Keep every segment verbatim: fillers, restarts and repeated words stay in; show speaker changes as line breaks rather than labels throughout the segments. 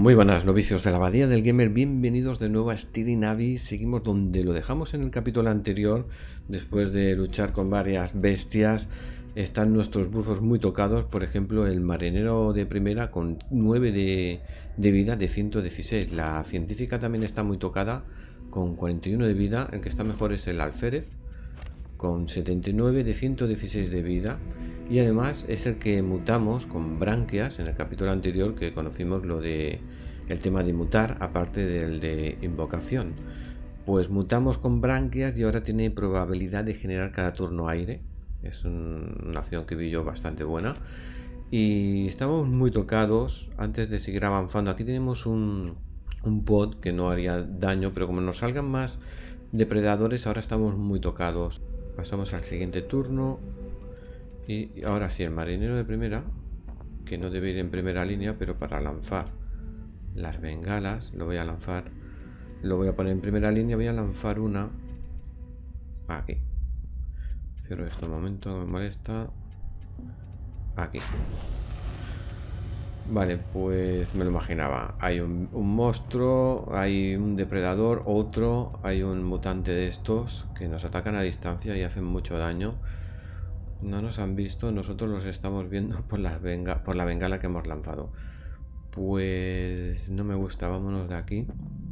Muy buenas novicios de la Abadía del Gamer, bienvenidos de nuevo a Steady Navi. Seguimos donde lo dejamos en el capítulo anterior. Después de luchar con varias bestias, están nuestros buzos muy tocados. Por ejemplo, el marinero de primera con nueve de, de vida de ciento dieciséis. La científica también está muy tocada con cuarenta y uno de vida. El que está mejor es el alférez con setenta y nueve de ciento dieciséis de vida. Y además es el que mutamos con branquias en el capítulo anterior, que conocimos lo de el tema de mutar, aparte del de invocación. Pues mutamos con branquias y ahora tiene probabilidad de generar cada turno aire. Es un, una opción que vi yo bastante buena. Y estamos muy tocados antes de seguir avanzando. Aquí tenemos un, un pod que no haría daño, pero como nos salgan más depredadores, ahora estamos muy tocados. Pasamos al siguiente turno. Y ahora sí, el marinero de primera, que no debe ir en primera línea, pero para lanzar las bengalas, lo voy a lanzar, lo voy a poner en primera línea, voy a lanzar una aquí. Cierro esto un momento, me molesta. Aquí. Vale, pues me lo imaginaba. Hay un, un monstruo, hay un depredador, otro, hay un mutante de estos que nos atacan a distancia y hacen mucho daño. No nos han visto, nosotros los estamos viendo por, las benga, por la bengala que hemos lanzado. Pues no me gusta, vámonos de aquí.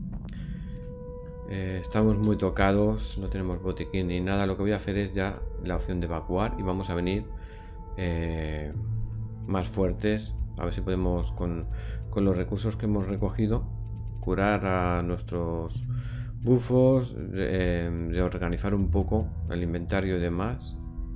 Eh, estamos muy tocados, no tenemos botiquín ni nada. Lo que voy a hacer es ya la opción de evacuar y vamos a venir eh, más fuertes. A ver si podemos, con, con los recursos que hemos recogido, curar a nuestros bufos, eh, reorganizar un poco el inventario y demás.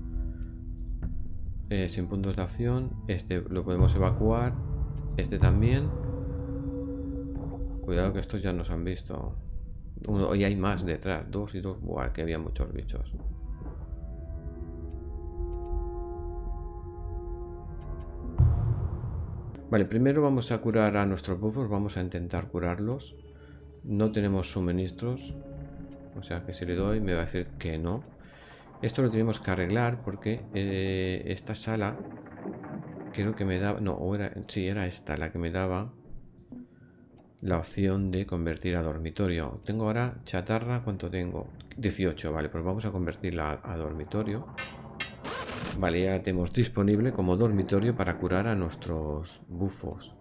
Eh, sin puntos de acción. Este lo podemos evacuar. Este también. Cuidado que estos ya nos han visto. Uno, y hay más detrás. Dos y dos. Buah, que había muchos bichos. Vale, primero vamos a curar a nuestros bufos. Vamos a intentar curarlos. No tenemos suministros. O sea que si le doy me va a decir que no. Esto lo tenemos que arreglar porque eh, esta sala creo que me daba, no, o era, sí, era esta la que me daba la opción de convertir a dormitorio. Tengo ahora chatarra, ¿cuánto tengo? dieciocho, vale, pues vamos a convertirla a, a dormitorio. Vale, ya la tenemos disponible como dormitorio para curar a nuestros bufos.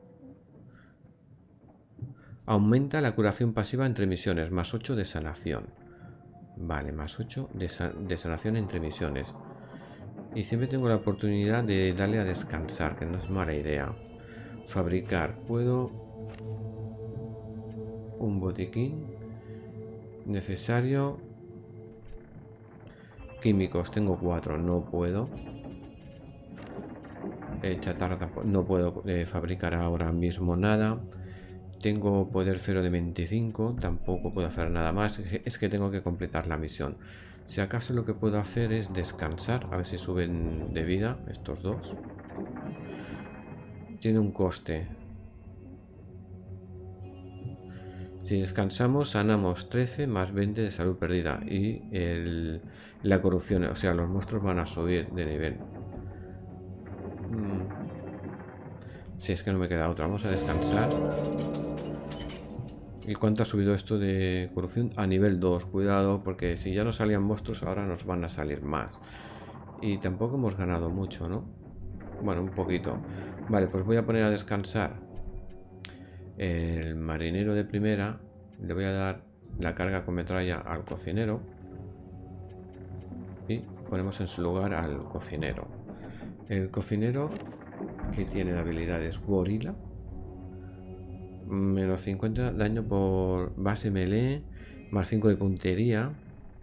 Aumenta la curación pasiva entre misiones, más ocho de sanación. Vale, más ocho de, sa de sanación entre misiones. Y siempre tengo la oportunidad de darle a descansar, que no es mala idea. Fabricar, puedo un botiquín necesario. Químicos, tengo cuatro, no puedo. Eh, chatarra tampoco, no puedo eh, fabricar ahora mismo nada. Tengo poder cero de veinticinco, tampoco puedo hacer nada más. Es que tengo que completar la misión. Si acaso lo que puedo hacer es descansar, a ver si suben de vida estos dos. Tiene un coste. Si descansamos, sanamos trece más veinte de salud perdida. Y el, la corrupción, o sea, los monstruos van a subir de nivel. Hmm. Si es que no me queda otra, vamos a descansar. ¿Y cuánto ha subido esto de corrupción? A nivel dos, cuidado, porque si ya nos salían monstruos, ahora nos van a salir más. Y tampoco hemos ganado mucho, ¿no? Bueno, un poquito. Vale, pues voy a poner a descansar el marinero de primera. Le voy a dar la carga con metralla al cocinero. Y ponemos en su lugar al cocinero. El cocinero, que tiene habilidades gorila. Menos cincuenta daño por base melee. Más cinco de puntería.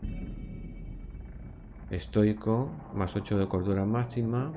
Estoico. Más ocho de cordura máxima.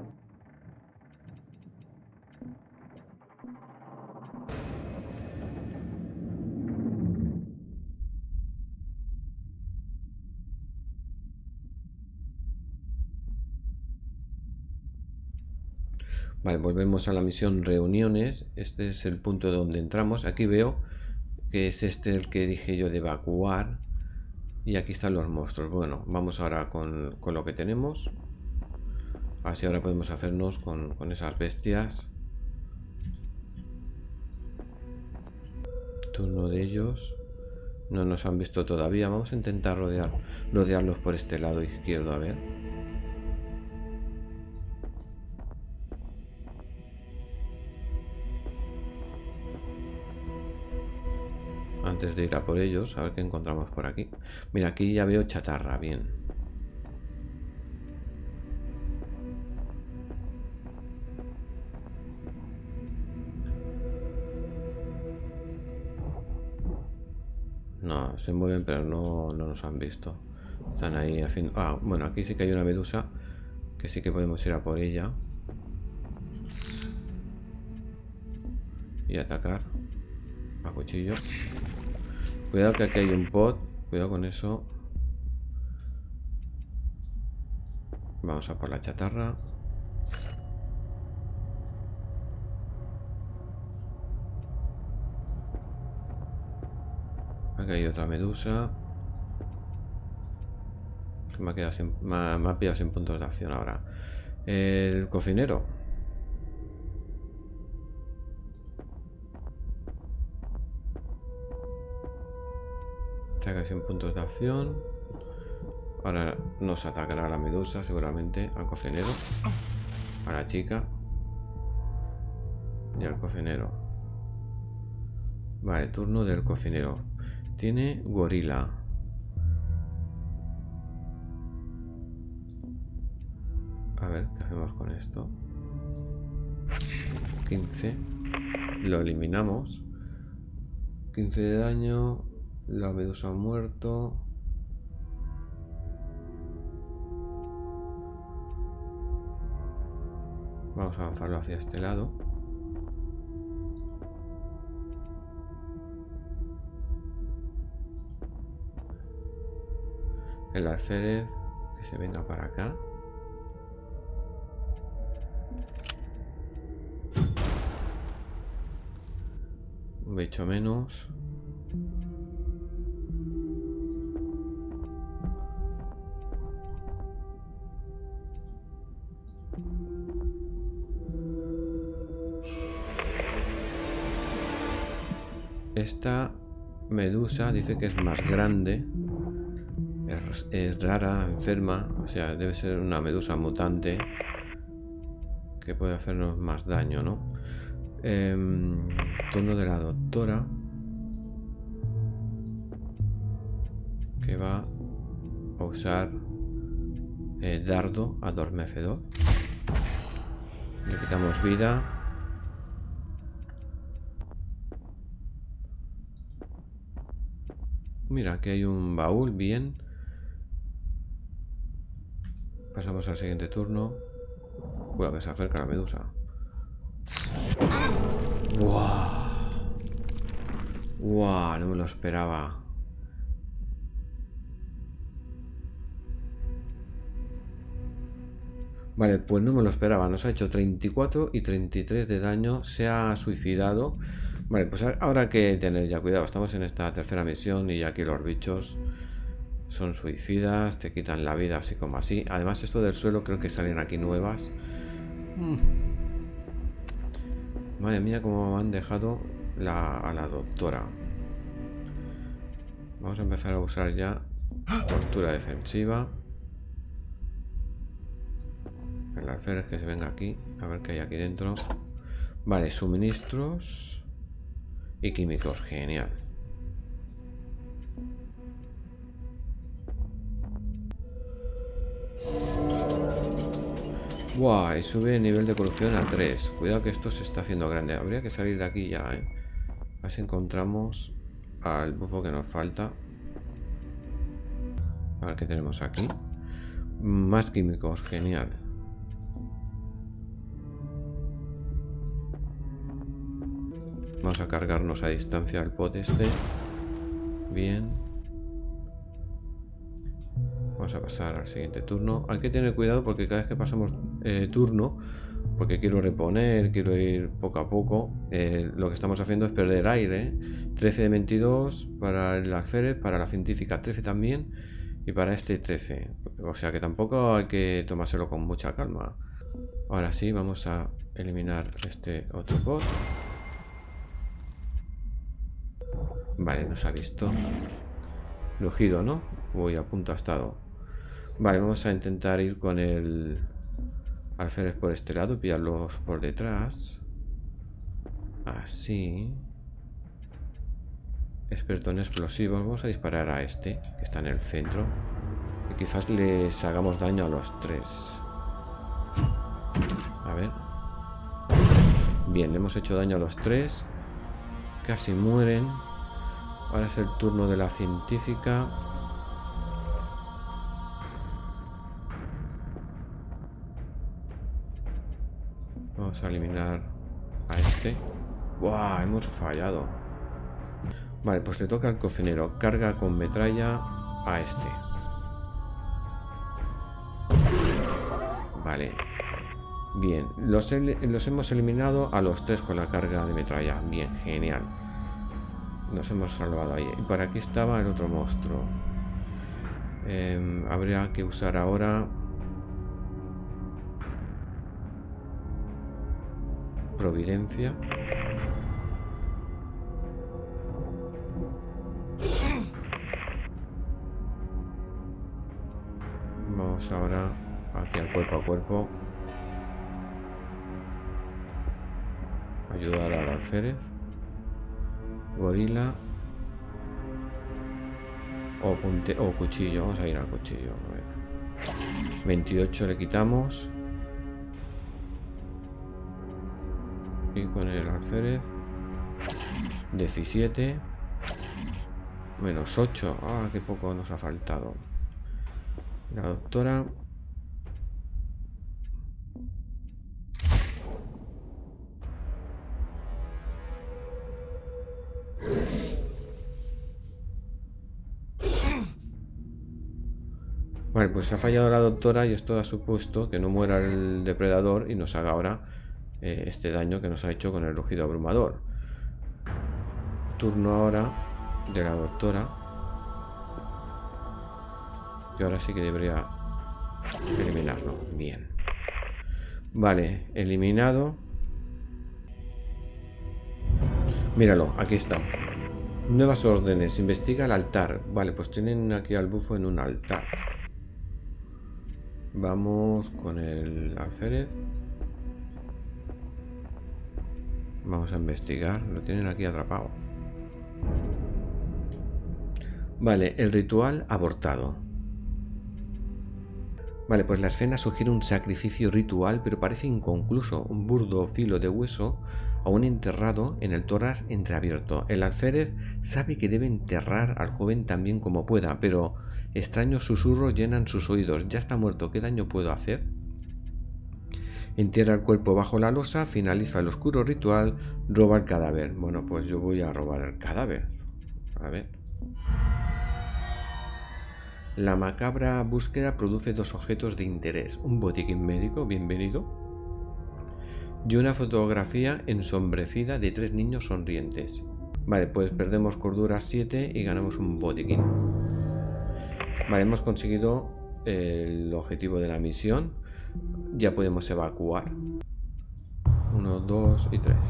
Vale, volvemos a la misión reuniones. Este es el punto donde entramos. Aquí veo que es este el que dije yo de evacuar. Y aquí están los monstruos. Bueno, vamos ahora con, con lo que tenemos. Así ahora podemos hacernos con, con esas bestias. Es turno de ellos. No nos han visto todavía. Vamos a intentar rodear, rodearlos por este lado izquierdo, a ver. Antes de ir a por ellos, a ver qué encontramos por aquí. Mira, aquí ya veo chatarra, bien. No, se mueven, pero no, no nos han visto. Están ahí haciendo... Ah, bueno, aquí sí que hay una medusa, que sí que podemos ir a por ella. Y atacar. A cuchillo. Cuidado que aquí hay un pot. Cuidado con eso. Vamos a por la chatarra. Aquí hay otra medusa. Que me ha quedado sin, me ha, me ha pillado sin puntos de acción ahora. El cocinero. Saca sin puntos de acción. Ahora nos atacará la medusa seguramente. Al cocinero. A la chica. Y al cocinero. Vale, turno del cocinero. Tiene gorila. A ver, ¿qué hacemos con esto? quince. Lo eliminamos. quince de daño. La medusa ha muerto. Vamos a avanzarlo hacia este lado. El alférez que se venga para acá. Un bicho menos. Esta medusa dice que es más grande. Es, es rara, enferma. O sea, debe ser una medusa mutante que puede hacernos más daño, ¿no? Eh, turno de la doctora, que va a usar eh, dardo adormecedor. Le quitamos vida. Mira, aquí hay un baúl, bien. Pasamos al siguiente turno. Cuidado que se acerca la medusa. ¡Wow! ¡Wow! No me lo esperaba. Vale, pues no me lo esperaba. Nos ha hecho treinta y cuatro y treinta y tres de daño. Se ha suicidado. Vale, pues ahora hay que tener ya cuidado. Estamos en esta tercera misión y aquí los bichos son suicidas. Te quitan la vida así como así. Además, esto del suelo creo que salen aquí nuevas. Mm. Madre mía, cómo me han dejado la, a la doctora. Vamos a empezar a usar ya postura defensiva. El alférez que se venga aquí. A ver qué hay aquí dentro. Vale, suministros y químicos. Genial. Buah, y sube el nivel de corrupción a tres. Cuidado que esto se está haciendo grande. Habría que salir de aquí ya, ¿eh? A ver si encontramos al bufo que nos falta. A ver qué tenemos aquí. Más químicos, genial. Vamos a cargarnos a distancia el pot este. Bien. Vamos a pasar al siguiente turno. Hay que tener cuidado porque cada vez que pasamos eh, turno, porque quiero reponer, quiero ir poco a poco, eh, lo que estamos haciendo es perder aire. trece de veintidós para el alférez, para la científica trece también, y para este trece. O sea que tampoco hay que tomárselo con mucha calma. Ahora sí, vamos a eliminar este otro pot. Vale, nos ha visto. Rugido, ¿no? Uy, a punto ha estado. Vale, vamos a intentar ir con el alférez por este lado, pillarlos por detrás. Así. Experto en explosivos. Vamos a disparar a este, que está en el centro. Y quizás les hagamos daño a los tres. A ver. Bien, le hemos hecho daño a los tres. Casi mueren. Ahora es el turno de la científica. Vamos a eliminar a este. ¡Wow! Hemos fallado. Vale, pues le toca al cocinero. Carga con metralla a este. Vale. Bien. Los, los hemos eliminado a los tres con la carga de metralla. Bien, genial. Nos hemos salvado ahí. Y por aquí estaba el otro monstruo. Eh, habría que usar ahora... Providencia. Vamos ahora aquí al cuerpo a cuerpo. Ayudar al alférez. Gorila. O, punte o cuchillo. Vamos a ir al cuchillo. A ver. veintiocho le quitamos. Y con el alférez. diecisiete. Menos ocho. Ah, qué poco nos ha faltado. La doctora. Vale, pues se ha fallado la doctora y esto ha supuesto que no muera el depredador y nos haga ahora eh, este daño que nos ha hecho con el rugido abrumador. Turno ahora de la doctora, que ahora sí que debería eliminarlo. Bien. Vale, eliminado. Míralo, aquí está. Nuevas órdenes. Investiga el altar. Vale, pues tienen aquí al bufo en un altar. Vamos con el alférez. Vamos a investigar. Lo tienen aquí atrapado. Vale, el ritual abortado. Vale, pues la escena sugiere un sacrificio ritual, pero parece inconcluso. Un burdo filo de hueso aún enterrado en el tórax entreabierto. El alférez sabe que debe enterrar al joven tan bien como pueda, pero extraños susurros llenan sus oídos. Ya está muerto, ¿qué daño puedo hacer? Entierra el cuerpo bajo la losa, finaliza el oscuro ritual, roba el cadáver. Bueno, pues yo voy a robar el cadáver. A ver. La macabra búsqueda produce dos objetos de interés. Un botiquín médico, bienvenido. Y una fotografía ensombrecida de tres niños sonrientes. Vale, pues perdemos cordura siete y ganamos un botiquín. Vale, hemos conseguido el objetivo de la misión. Ya podemos evacuar. Uno, dos y tres.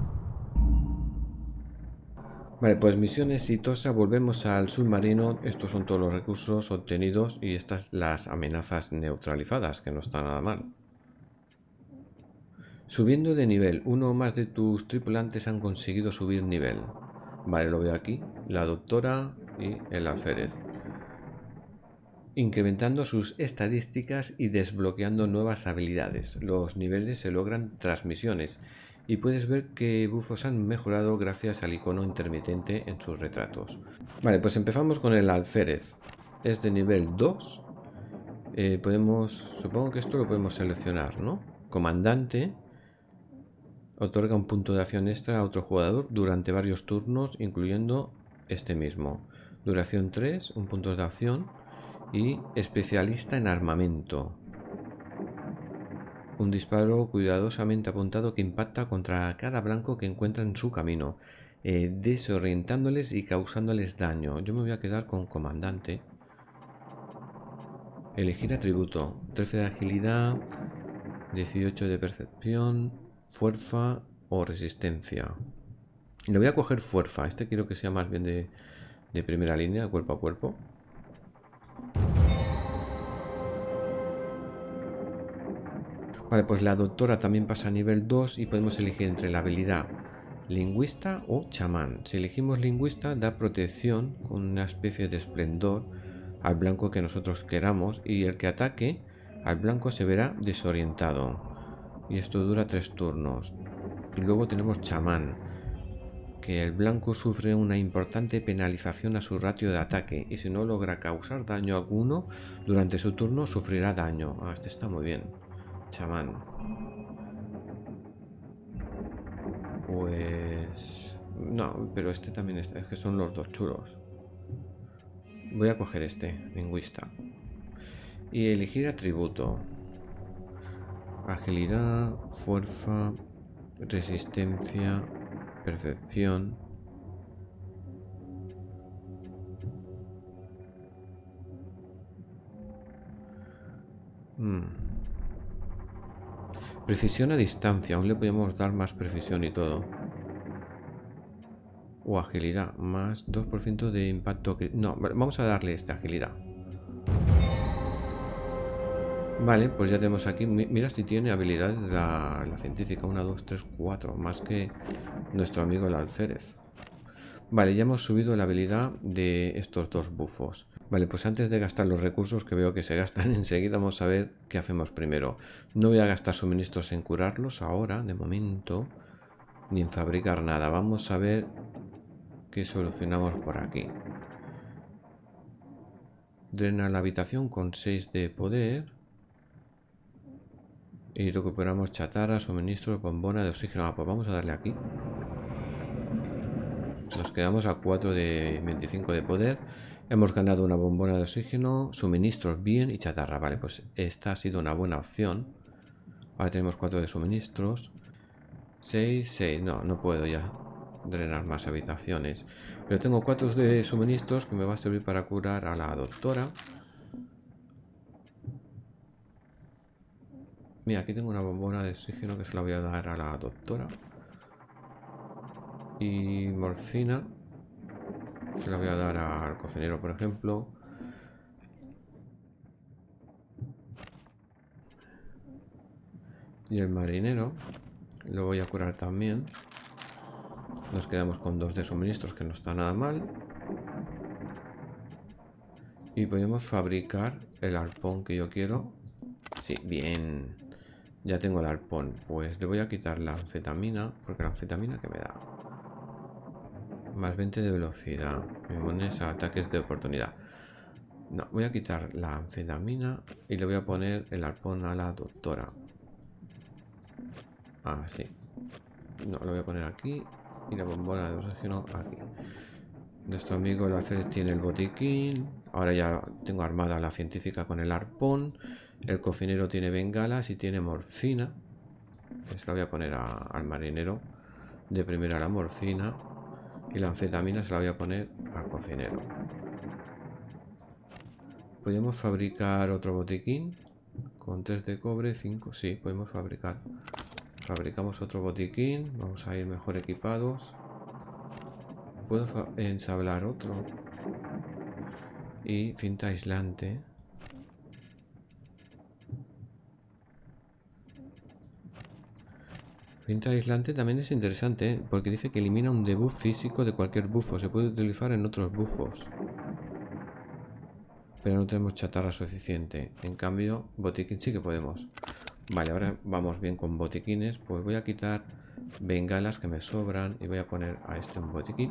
Vale, pues misión exitosa. Volvemos al submarino. Estos son todos los recursos obtenidos y estas las amenazas neutralizadas, que no está nada mal. Subiendo de nivel. Uno o más de tus tripulantes han conseguido subir nivel. Vale, lo veo aquí. La doctora y el alférez. Incrementando sus estadísticas y desbloqueando nuevas habilidades. Los niveles se logran tras misiones. Y puedes ver que bufos han mejorado gracias al icono intermitente en sus retratos. Vale, pues empezamos con el alférez. Es de nivel dos. Eh, podemos, supongo que esto lo podemos seleccionar, ¿no? Comandante. Otorga un punto de acción extra a otro jugador durante varios turnos, incluyendo este mismo. Duración tres, un punto de acción. Y especialista en armamento. Un disparo cuidadosamente apuntado que impacta contra cada blanco que encuentra en su camino, eh, desorientándoles y causándoles daño. Yo me voy a quedar con comandante. Elegir atributo. trece de agilidad, dieciocho de percepción, fuerza o resistencia. Le voy a coger fuerza. Este quiero que sea más bien de, de primera línea, cuerpo a cuerpo. Vale, pues la doctora también pasa a nivel dos y podemos elegir entre la habilidad lingüista o chamán. Si elegimos lingüista, da protección con una especie de esplendor al blanco que nosotros queramos, y el que ataque al blanco se verá desorientado. Y esto dura tres turnos. Y luego tenemos chamán, que el blanco sufre una importante penalización a su ratio de ataque, y si no logra causar daño alguno durante su turno sufrirá daño. Ah, este está muy bien. Chamán. Pues... no, pero este también está, es que son los dos chulos. Voy a coger este, lingüista. Y elegir atributo. Agilidad, fuerza, resistencia, percepción. Hmm. Precisión a distancia, aún le podemos dar más precisión y todo. O agilidad, más dos por ciento de impacto. No, vamos a darle esta agilidad. Vale, pues ya tenemos aquí. Mira si tiene habilidades la, la científica. Una, dos, tres, cuatro. Más que nuestro amigo el alférez. Vale, ya hemos subido la habilidad de estos dos bufos. Vale, pues antes de gastar los recursos, que veo que se gastan enseguida, vamos a ver qué hacemos primero. No voy a gastar suministros en curarlos ahora, de momento, ni en fabricar nada. Vamos a ver qué solucionamos por aquí. Drena la habitación con seis de poder. Y recuperamos chatarra, suministro, bombona de oxígeno. Ah, pues vamos a darle aquí. Nos quedamos a cuatro de veinticinco de poder. Hemos ganado una bombona de oxígeno, suministros bien y chatarra. Vale, pues esta ha sido una buena opción. Ahora tenemos cuatro de suministros. seis, seis. No, no puedo ya drenar más habitaciones. Pero tengo cuatro de suministros que me va a servir para curar a la doctora. Mira, aquí tengo una bombona de oxígeno que se la voy a dar a la doctora. Y morfina se la voy a dar al cocinero, por ejemplo. Y el marinero lo voy a curar también. Nos quedamos con dos de suministros, que no está nada mal. Y podemos fabricar el arpón que yo quiero. Sí, bien. Ya tengo el arpón. Pues le voy a quitar la anfetamina, porque la anfetamina que me da más veinte de velocidad, inmunes a ataques de oportunidad. No, voy a quitar la anfetamina y le voy a poner el arpón a la doctora. Ah, sí. No, lo voy a poner aquí. Y la bombona de oxígeno aquí. Nuestro amigo el alférez tiene el botiquín. Ahora ya tengo armada la científica con el arpón. El cocinero tiene bengalas y tiene morfina. Se la voy a poner a, al marinero. De primera la morfina. Y la anfetamina se la voy a poner al cocinero. ¿Podemos fabricar otro botiquín? Con tres de cobre, cinco. Sí, podemos fabricar. Fabricamos otro botiquín. Vamos a ir mejor equipados. Puedo ensablar otro. Y cinta aislante. Cinta aislante también es interesante, ¿eh? Porque dice que elimina un debuff físico de cualquier bufo. Se puede utilizar en otros bufos. Pero no tenemos chatarra suficiente. En cambio, botiquín sí que podemos. Vale, ahora vamos bien con botiquines. Pues voy a quitar bengalas que me sobran y voy a poner a este un botiquín.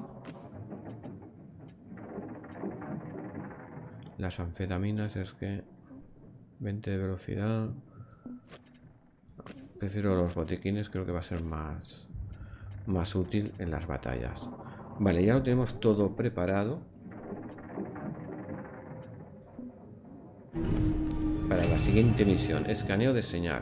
Las anfetaminas es que veinte de velocidad. Prefiero los botiquines, creo que va a ser más, más útil en las batallas. Vale, ya lo tenemos todo preparado para la siguiente misión, escaneo de señal.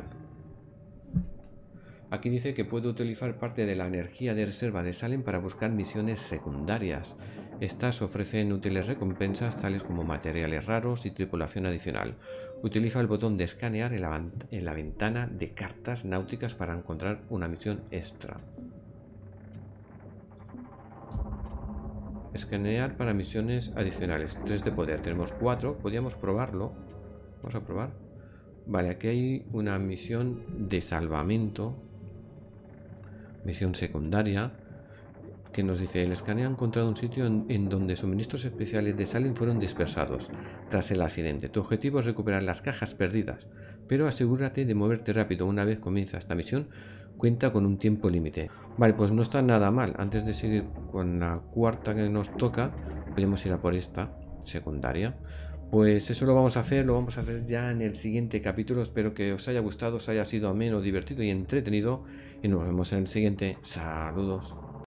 Aquí dice que puedo utilizar parte de la energía de reserva de Salem para buscar misiones secundarias. Estas ofrecen útiles recompensas tales como materiales raros y tripulación adicional. Utiliza el botón de escanear en la, en la ventana de cartas náuticas para encontrar una misión extra. Escanear para misiones adicionales. tres de poder. Tenemos cuatro. Podríamos probarlo. Vamos a probar. Vale, aquí hay una misión de salvamento. Misión secundaria. Que nos dice: el escaneo ha encontrado un sitio en, en donde suministros especiales de Salem fueron dispersados tras el accidente. Tu objetivo es recuperar las cajas perdidas, pero asegúrate de moverte rápido. Una vez comienza esta misión, cuenta con un tiempo límite. Vale, pues no está nada mal. Antes de seguir con la cuarta que nos toca, podemos ir a por esta secundaria. Pues eso lo vamos a hacer, lo vamos a hacer ya en el siguiente capítulo. Espero que os haya gustado, os haya sido ameno, divertido y entretenido. Y nos vemos en el siguiente. Saludos.